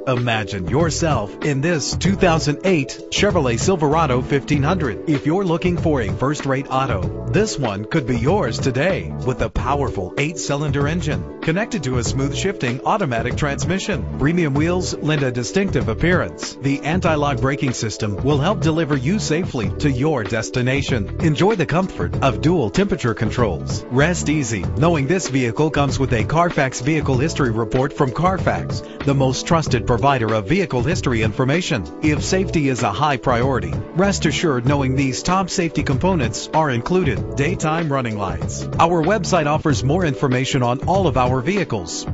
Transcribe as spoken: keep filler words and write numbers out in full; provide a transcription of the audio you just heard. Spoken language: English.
Imagine yourself in this two thousand eight Chevrolet Silverado fifteen hundred. If you're looking for a first-rate auto, this one could be yours today. With a powerful eight-cylinder engine connected to a smooth shifting automatic transmission, premium wheels lend a distinctive appearance. The anti-lock braking system will help deliver you safely to your destination. Enjoy the comfort of dual temperature controls. Rest easy knowing this vehicle comes with a Carfax Vehicle History Report from Carfax, the most trusted provider of vehicle history information. If safety is a high priority, rest assured knowing these top safety components are included. Daytime running lights. Our website offers more information on all of our vehicles.